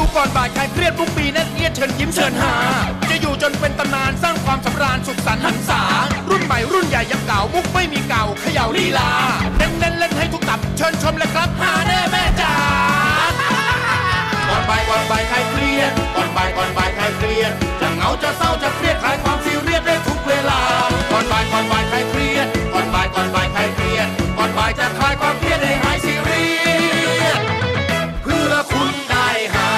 ก่อนบ่ายคลายเครียดทุกปีแน่นเอียดเชิญยิ้มเชิญหาจะอยู่จนเป็นตำนานสร้างความสำราญสุขสันต์หันษารุ่นใหม่รุ่นใหญ่ยังเก่ามุกไม่มีเก่าเขย่าลีลาเน้นเล่นให้ทุกตับเชิญชมเลยครับหาแน่แม่จ๋าก่อนบ่ายคลายเครียดก่อนบ่ายคลายเครียดจะเหงาจะเศร้าจะเครียดคลายความซีเรียสได้ทุกเวลาก่อนบ่ายคลายเครียดก่อนบ่ายคลายเครียดก่อนบ่ายจะคลายความเครียดให้หายซีเรียสเพื่อคุณได้หา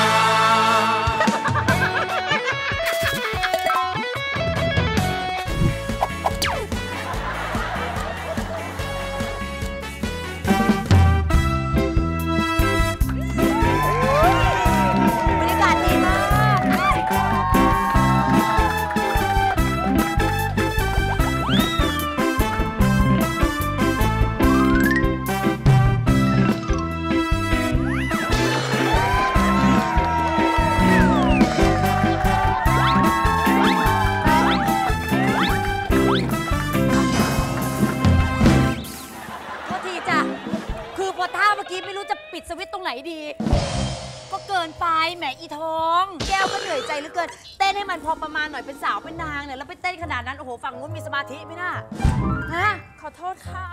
ไม่รู้จะปิดสวิตช์ตรงไหนดีก็เกินไปแหมอีทองแก้วก็เหนื่อยใจเหลือเกินเต้นให้มันพอประมาณหน่อยเป็นสาวเป็นนางเนี่ยแล้วไปเต้นขนาดนั้นโอ้โหฝั่งนู้นมีสมาธิไหมน่ะฮะขอโทษค่ะ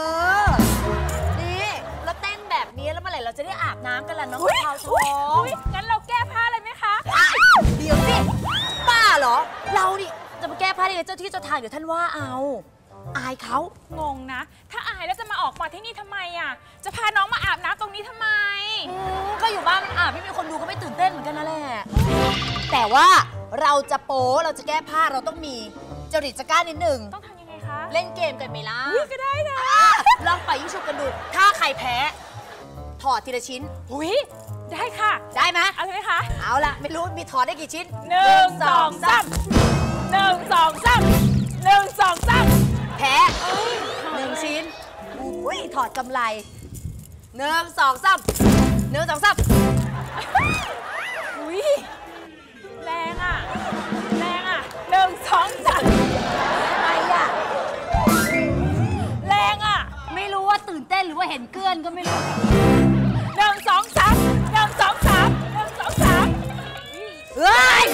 นี่แล้วเต้นแบบนี้แล้วเมื่อไหร่เราจะได้อาบน้ำกันล่ะน้องเท้าทองงั้นเราแก้ผ้าเลยไหมคะเดี๋ยวสิป้าเหรอเราดิจะมาแก้ผ้าได้ไงเจ้าที่เจ้าทางเดี๋ยวท่านว่าเอาอายเขางงนะถ้าอายแล้วจะมาออกมาที่นี่ทำไมอ่ะจะพาน้องมาอาบน้ำตรงนี้ทำไมก็อยู่บ้านมันอาบไม่มีคนดูก็ไม่ตื่นเต้นเหมือนกันนั่นแหละแต่ว่าเราจะโป๊เราจะแก้ผ้าเราต้องมีจริตจักร้านิดหนึ่งต้องทำยังไงคะเล่นเกมกันไหมล่ะก็ได้นะลองไปยิ่งฉุกกันดูถ้าใครแพ้ถอดทีละชิ้นได้ค่ะได้ไหมเอาเลยไหมคะเอาละไม่รู้มีถอดได้กี่ชิ้น 1 2 3 1 2 3 1 2 3 แพ้1ชิ้นอุ้ยถอดกำไร1 2 3 1 2 3 อุ้ยแรงอ่ะ1 2 3 อะไรอ่ะแรงอ่ะไม่รู้ว่าตื่นเต้นหรือว่าเห็นเกลื่อนก็ไม่รู้ 1 2 3 1 2 3 1 2 3 เฮ้ย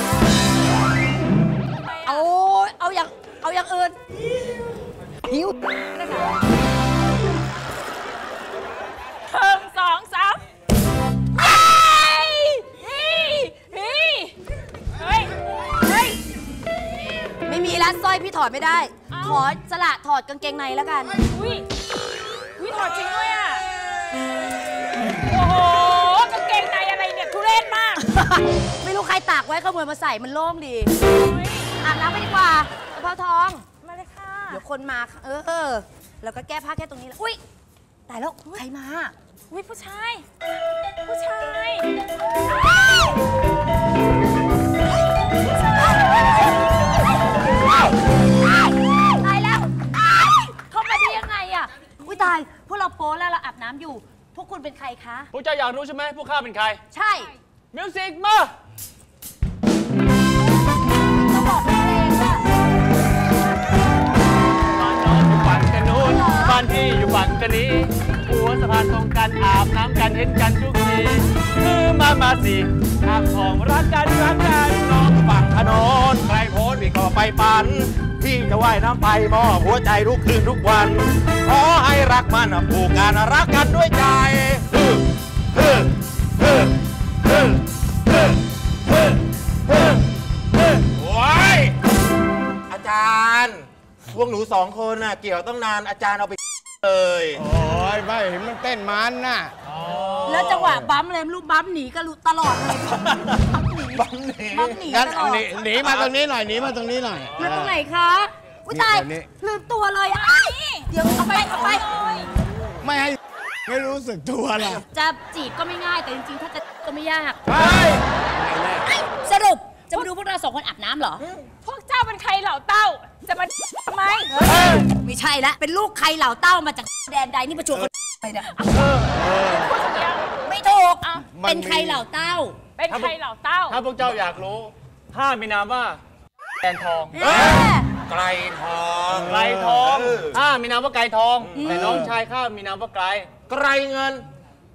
เอาอย่างอื่นหิวนะคะ 1 2 3 ไม่มีแล้วสร้อยพี่ถอดไม่ได้ขอสละถอดกางเกงในแล้วกันอุ้ยถอดจริงด้วยอ่ะโอ้โหกางเกงในอะไรเนี่ยทุเรศมากไม่รู้ใครตากไว้ขโมยมาใส่มันโล่งดีอาบน้ำไปดีกว่าตะเภาทองมาเลยค่ะเดี๋ยวคนมาแล้วก็แก้ผ้าแค่ตรงนี้แล้วอุ้ยตายแล้วใครมาอุ้ยผู้ชายตายแล้วเข้ามาได้ยังไงอ่ะอุ้ยตายพวกเราโป๊แล้วเราอาบน้ำอยู่พวกคุณเป็นใครคะพวกเจ้าอยากรู้ใช่ไหมพวกข้าเป็นใครใช่มิวสิกมาต้องบอกเพลงอ่ะบ้านน้องอยู่ฝั่งกันนู้นบ้านพี่อยู่ฝั่งกันนี้หัวสะพานตรงกันอาบน้ำกันเห็นกันทุกทีคือมาสิทางของรักกันน้องฝั่งถนนใครโพสพี่ก็ไปปั่นพี่จะว่ายน้ำไปมอบหัวใจทุกคืนทุกวันขอให้รักมันผูกกันรักกันด้วยใจโอ้ยอาจารย์พวกหนู2 คนน่ะเกี่ยวต้องนานอาจารย์เอาไปเลยโอ้ยไม่เห็นมันเต้นมันน่ะแล้วจังหวะบั๊มเลยลูกบั๊มหนีก็รู้ตลอดเลยบั๊มหนีงั้นหนีมาตรงนี้หน่อยหนีมาตรงนี้หน่อยมาตรงไหนคะอุ้ยตายลืมตัวเลยอ่ะเดี๋ยวเอาไปไม่ให้ไม่รู้สึกตัวหรอกจะจีบก็ไม่ง่ายแต่จริงๆถ้าจะก็ไม่ยากสรุปจะมาดูพวกเรา2 คนอาบน้ำเหรอพวกเจ้าเป็นใครเหล่าเต้าจะมาทำไมไม่ใช่ละเป็นลูกใครเหล่าเต้ามาจากแดนใดนี่ประจวบไปเนี่ยไม่ถูกเป็นใครเหล่าเต้าเป็นใครเหล่าเต้าถ้าพวกเจ้าอยากรู้ข้ามีนามว่าแกนทองไกลทองข้ามีนามว่าไกลทองแต่น้องชายข้ามีนามว่าไกลเงิน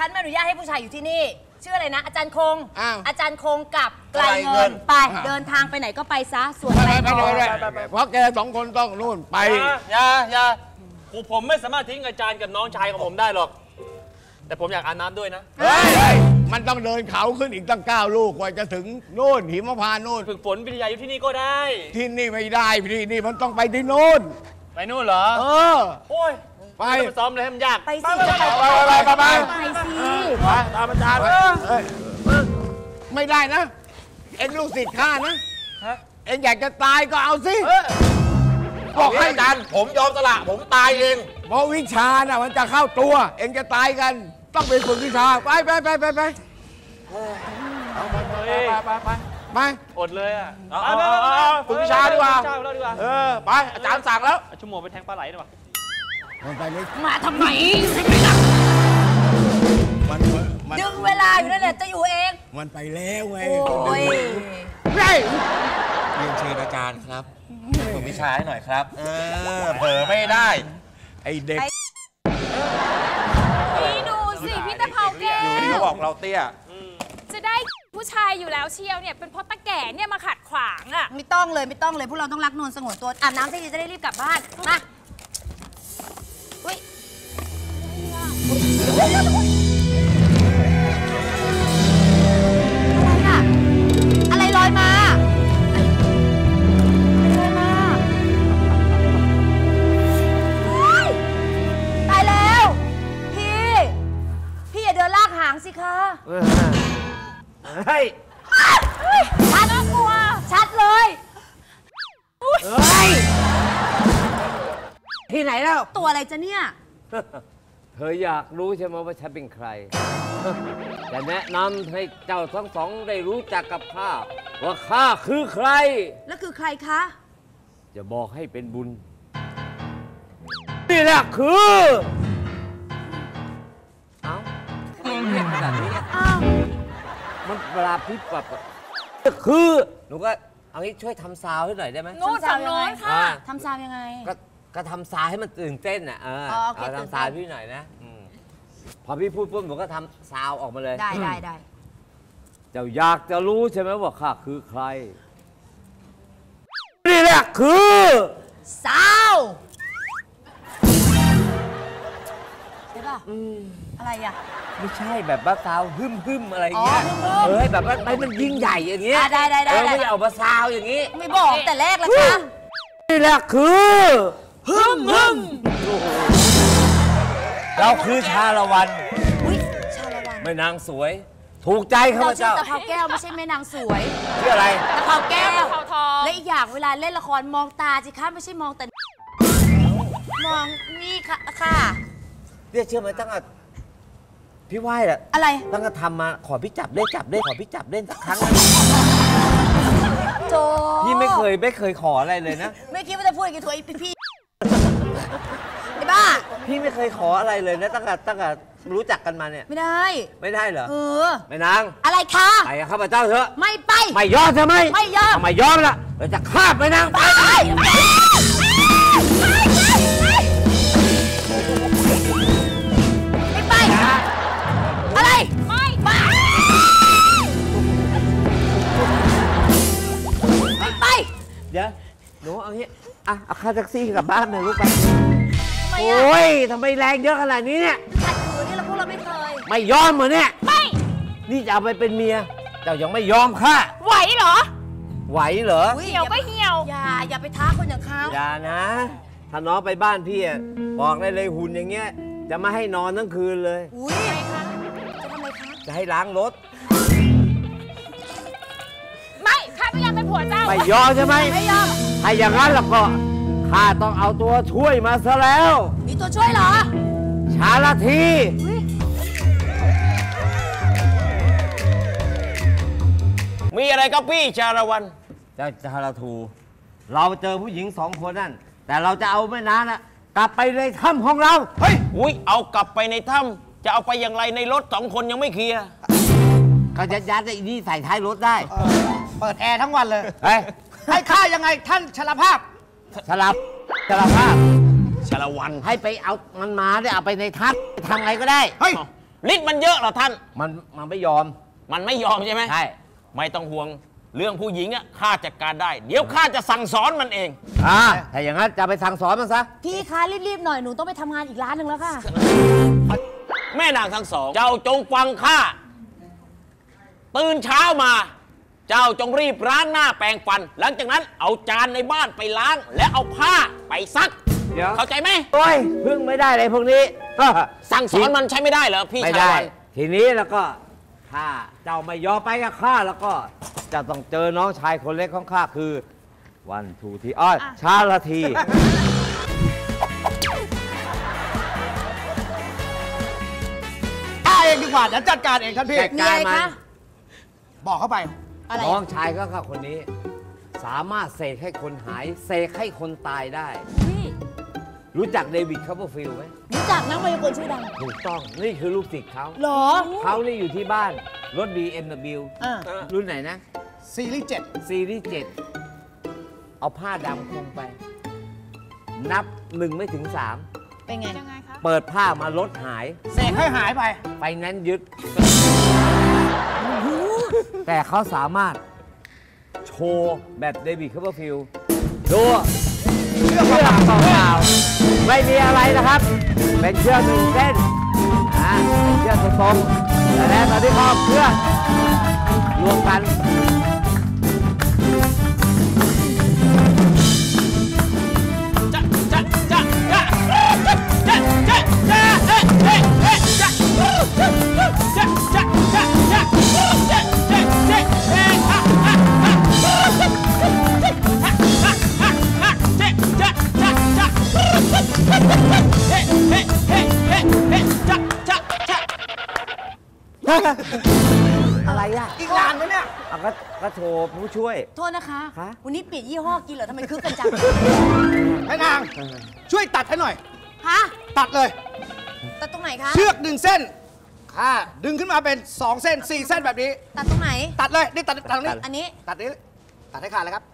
ฉันไม่อนุญาตให้ผู้ชายอยู่ที่นี่ชื่ออะไรนะอาจารย์คงอ้าวอาจารย์คงกับไกลเงินไปเดินทางไปไหนก็ไปซะส่วนไปอะไรเพราะแก2 คนต้องนู่นไปอย่าผมไม่สามารถทิ้งอาจารย์กับน้องชายของผมได้หรอก แต่ผมอยากอาบน้ำด้วยนะเฮ้ยมันต้องเดินเขาขึ้นอีกตั้ง9 ลูกกว่าจะถึงนู่นหิมพานต์นู่นฝึกฝนวิทยาอยู่ที่นี่ก็ได้ที่นี่ไม่ได้ที่นี่มันต้องไปที่นู่นไปนู่นเหรอ โอ้ยไปไม่ต้องไปซ้อมเลยให้มันยากไปสิไปสิตามอาจารย์ไม่ได้นะ เอ็งลูกศิษย์ข้านะเอ็งอยากจะตายก็เอาสิบอกให้อาจารย์ผมยอมสละผมตายเองเพราะวิชาน่ะมันจะเข้าตัว เอ็งจะตายกันต้องไปฝึกวิชาไปไปอดเลยอ่ะฝึกวิชาดีกว่าดีกว่าไปอาจารย์สั่งแล้วชั่วโมงไปแทงปลาไหลดีกว่ามันไปเลยมาทำไมมันดึงเวลาอยู่นั่นแหละจะอยู่เองมันไปแล้วไงโอ้ยเฮ้ยเรียนเชิญอาจารย์ครับฝึกวิชาให้หน่อยครับเผลอไม่ได้ไอเด็กนี่ดูสิพี่ตะเภาแก้อยู่ที่วเขาบอกเราเตี้ยจะได้ผู้ชายอยู่แล้วเชียวเนี่ยเป็นเพราะตะแก่เนี่ยมาขัดขวางอ่ะไม่ต้องเลยพวกเราต้องรักนวลสงวนตัวอาบน้ำสักทีจะได้รีบกลับบ้านมาอุ้ยอะไรลอยมาตายแล้วพี่อย่าเดินลากหางสิคะเฮ้ยชัดกลัวชัดเลยที่ไหนแล้วตัวอะไรจะเนี่ยเธออยากรู้ใช่ไหมว่าฉันเป็นใคร จะแนะนำให้เจ้าทั้งสองได้รู้จักกับข้าว่าข้าคือใครแล้วคือใครคะจะบอกให้เป็นบุญ นี่แหละคือ เอ้าทำไมเรียกขนาดนี้อ้าวมันปลาพิษแบบคือหนูก็เอางี้ช่วยทำซาวให้หน่อยได้ไหมนู่นฝั่งโน้นค่ะทำซาวยังไงก็ทำซาวให้มันตื่นเต้นอ่ะโอเคเอาทำซาวพี่หน่อยนะพอพี่พูดปุ๊บหนูก็ทำซาวออกมาเลยได้เจ้าอยากจะรู้ใช่ไหมว่าข้าคือใคร นี่แหละคือซาวใช่ป่ะอะไรอ่ะไม่ใช่แบบว่าซาวฮึ่มอะไรอย่างเงี้ยอ๋อฮึ่มๆให้แบบว่าให้มันยิ่งใหญ่อย่างเงี้ยได้ไม่ได้เอามาซาวอย่างงี้ไม่บอกแต่แรกเลยค่ะนี่แหละคือฮึ่มเราคือชาละวันอุ้ยชาละวันแม่นางสวย ถูกใจข้าเราพชื่อเจ้าตะเภาแก้วไม่ใช่แม่นางสวยชื่ออะไรตะเภาแก้วตะเภาทองและอีกอย่างเวลาเล่นละครมองตาสิคะไม่ใช่มองแต่มองนี่ค่ะเรียกเชื่อไหมตั้งแต่พี่ไหว้แหละอะไรตั้งแต่ทำมาขอพี่จับได้ขอพี่จับเล่นสักครั้งโจพี่ไม่เคยขออะไรเลยนะไม่คิดว่าจะพูดอย่างนี้ถั่วพี่ไอ้บ้าพี่ไม่เคยขออะไรเลยนะตั้งแต่รู้จักกันมาเนี่ยไม่ได้ไม่ได้เหรอ ไม่นางอะไรคะไปกับข้าพเจ้าเถอะไม่ไปไม่ยอมใช่ไหมไม่ยอมไม่ยอมละเราจะฆ่าไปนางไปไม่ไปอะไรไม่ไปไม่ไปเดี๋ยวหนูเอางี้เอาค่าแท็กซี่กลับบ้านเลยลูกไปทำไมโอ้ยทำไมแรงเยอะขนาดนี้เนี่ยขัดขืนนี่เราพวกเราไม่เคยไม่ยอมเหรอเนี่ยไม่นี่จะเอาไปเป็นเมียเจ้ายังไม่ยอมค่ะไหวเหรอไหวเหรอเหี่ยวก็เหี่ยวอย่าไปท้าคนอย่างเขาอย่านะ ถ้าน้องไปบ้านพี่อะบอกได้เลยหุ่นอย่างเงี้ย จะไม่ให้นอนทั้งคืนเลยอุ้ยจะทำอะไรคะจะให้ล้างรถไม่ข้าไม่อยากเป็นผัวเจ้าไม่ยอมใช่ไหมไม่ยอมถ้าอย่างนั้นแล้วก็ข้าต้องเอาตัวช่วยมาซะแล้วมีตัวช่วยเหรอชาลทีมีอะไรครับพี่ชาละวันเจ้าชาลทู เราเจอผู้หญิง2 คนนั่น แต่เราจะเอาแม่น้ำน่ะกลับไปในถ้ำของเราเฮ้ยอุ้ยเอากลับไปในถ้ำจะเอาไปอย่างไรในรถ2 คนยังไม่เคลียร์เขาจะยัดไอ้นี่ใส่ท้ายรถได้เปิดแอร์ทั้งวันเลยเฮ้ยให้ค่ายังไงท่านชลภาพสลับภาพชาละวันให้ไปเอามันมาได้เอาไปในทัพทำไงก็ได้เฮ้ยฤทธิ์มันเยอะเหรอท่านมันไม่ยอมมันไม่ยอมใช่ไหมใช่ไม่ต้องห่วงเรื่องผู้หญิงอ่ะข้าจัดการได้ เดี๋ยวข้าจะสั่งสอนมันเองถ้าอย่างนั้นจะไปสั่งสอนมันซะพี่คะรีบๆหน่อยหนูต้องไปทำงานอีกร้านหนึ่งแล้วค่ะแม่นางทั้งสอง เจ้าจงฟังข้าตื่นเช้ามา เจ้าจงรีบล้างหน้าแปรงฟัน หลังจากนั้นเอาจานในบ้านไปล้าง และเอาผ้าไปซักเดี๋ยวเข้าใจไหมโอ้ยพึ่งไม่ได้เลยพวกนี้สั่งสอนมันใช้ไม่ได้เหรอพี่ไม่ชายได้วันทีนี้แล้วก็ถ้าเจ้าไม่ยอมไปกับข้าแล้วก็จะต้องเจอน้องชายคนเล็กของข้าคือวันทูทีชาลทีเองดีกว่าเดี๋ยวจัดการเองท่านพี่จัดการมันบอกเข้าไปอะไรน้องชายก็ข้าคนนี้ สามารถเสกให้คนหายเสกให้คนตายได้พี่รู้จักเดวิดคัพเปอร์ฟิลด์ไหมรู้จักนักมายากลชื่อดังถูกต้องนี่คือลูกศิษย์เขาหรอเขานี่อยู่ที่บ้าน รถ BMW อ่ารุ่นไหนนะซีรีส์ซีรีส์7เอาผ้าดำคลุมไป นับ 1 ไม่ถึงเป็นไงยังไงคะ 3 เปิดผ้ามารถหาย 7 เสกให้หายไปไปนั้นยึด แต่เขาสามารถโชว์แบบเดวิดคัพเปอร์ฟิลด์ดูเชือกเปล่าๆไม่มีอะไรนะครับ เป็นเชือก1 เส้นเป็นเชือกตรงๆแต่แล้วตอนที่เขาเชือกรวมกัน อะไรอ่ะอีกลานไหมเนี่ยเอาก็โชว์ผู้ช่วยโทษนะคะคะวันนี้เปลี่ยนยี่ห้อกินเหรอทำไมคึกกันจังแม่นาง ช่วยตัดให้หน่อยฮะตัดเลยตัดตรงไหนคะเชือก1 เส้นดึงขึ้นมาเป็น2 เส้น 4 เส้นแบบนี้ตัดตรงไหนตัดเลยนี่ตัดตรงนี้อันนี้ตัดนี้ตัดให้ขาดเลยครับ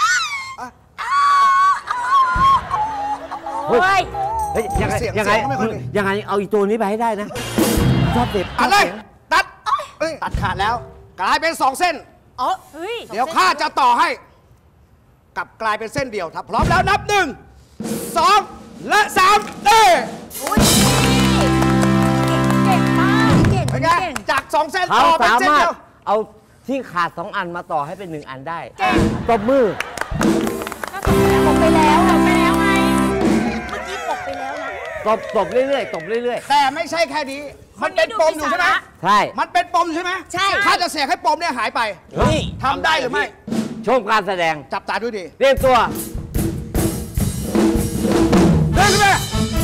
เฮ้ยยังไงเสียงยังไงเสียงก็ไม่ค่อยมียังไงเอาอีตัวนี้ไปให้ได้นะชอบเด็ดตัดเลย ตัดตัดขาดแล้ว กลายเป็น2 เส้นอ๋อเฮ้ยเดี๋ยวข้าจะต่อให้กลับกลายเป็นเส้นเดียวถ้าพร้อมแล้วนับ 1 2 และ 3เด้อุ๊ยเก่งมากเก่งเป็นไงเก่งจาก2 เส้นเขาต่อเป็นสาเส้นมารถเดียวเอาที่ขาด2 อันมาต่อให้เป็น1 อันได้ตบมือปกไปแล้วปกไปแล้วไง เมื่อกี้ปกไปแล้วนะตบเรื่อยๆตบเรื่อยแต่ไม่ใช่แค่นี้ มันเป็นปมอยู่ใช่ไหมๆ ใช่มันเป็นปมใช่ไหมใช่ข้าจะเสกให้ปมเนี่ยหายไปเฮ้ยทำได้หรือไม่ชมการแสดงจับตาดูดีเรียกตัวเดินขึ้นไป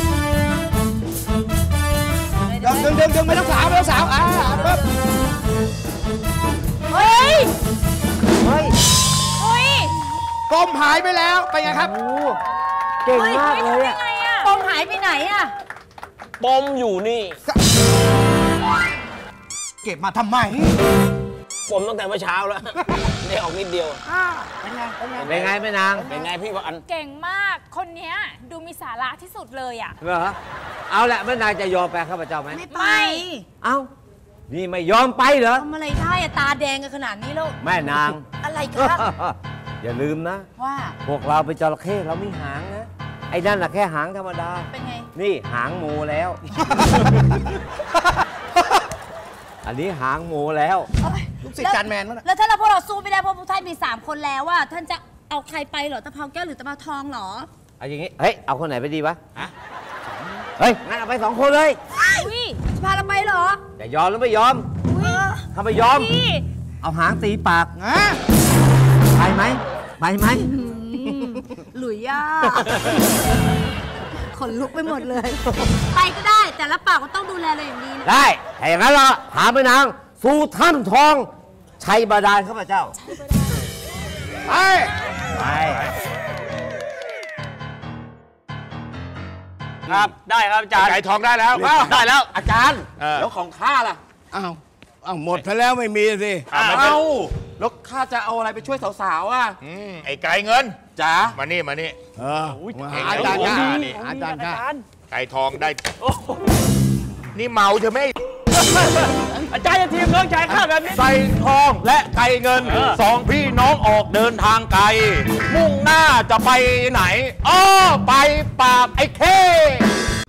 ดึงไม่ต้องสาวไม่ต้องสาวปึ๊บเฮ้ยเฮ้ยเฮ้ยปมหายไปแล้วเป็นไงครับโอ้เก่งมากเลยอะไงอะปมหายไปไหนอะปมอยู่นี่เก็บมาทำไมปมตั้งแต่เมื่อเช้าแล้ว ได้ออกนิดเดียวเป็นไงเป็นไงแม่นางเป็นไงพี่วันเก่งมาก คนเนี้ยดูมีสาระที่สุดเลยอ่ะเหรอเอาละแม่นางจะยอมไปข้าพเจ้าไหมไม่ไปเอ้านี่ไม่ยอมไปเหรอทำอะไรได้อะตาแดงกันขนาดนี้แล้วแม่นางอะไรคะอย่าลืมนะว่าพวกเราเป็นจระเข้เรามีหางนะ ไอ้นั่นน่ะแค่หางธรรมดาเป็นไงนี่หางหมูแล้ว อันนี้หางหมูแล้วลูกศิษย์จานแมนมั้งแล้วถ้าเราพวกเราสู้ไม่ได้เพราะพวกท่านมี 3 คนแล้วอะท่านจะเอาใครไปเหรอตะเภาแก้วหรือตะเภาทองเหรอเอาอย่างงี้ เฮ้ย เอาคนไหนไปดีวะเฮ้ย งั้นเอาไป2 คนเลยอุ้ยจะพาเราไปเหรอจะยอมหรือไม่ยอม ถ้าไม่ยอมพี่เอาหางตีปากฮะไปไหม ไปไหมหลุยย่า ขนลุกไปหมดเลย ไปก็ได้แต่ละปากก็ต้องดูแลเราอย่างดีนะได้ถ้าอย่างนั้นเราพาไปนางสู่ถ้ำทอง ชัยบาดาลข้าพเจ้าไปไปครับ ได้ครับอาจารย์ไก่ทองได้แล้วได้แล้วอาจารย์แล้วของข้าล่ะอ้าวหมดไปแล้วไม่มีสิเอาแล้วข้าจะเอาอะไรไปช่วยสาวๆอ่ะไอ้ไก่เงินจ๋ามานี่มานี่มาหาอาจารย์โอ้ค่ะโหอาจารย์ค่ะไก่ทองได้ นี่เมาใช่ไหมอาจารย์จะทีมน้องชายข้าแบบนี้ใส่ทองและไก่เงินสองพี่น้องออกเดินทางไกล มุ่งหน้าจะไปไหนอ้อไปปราบไอ้เข้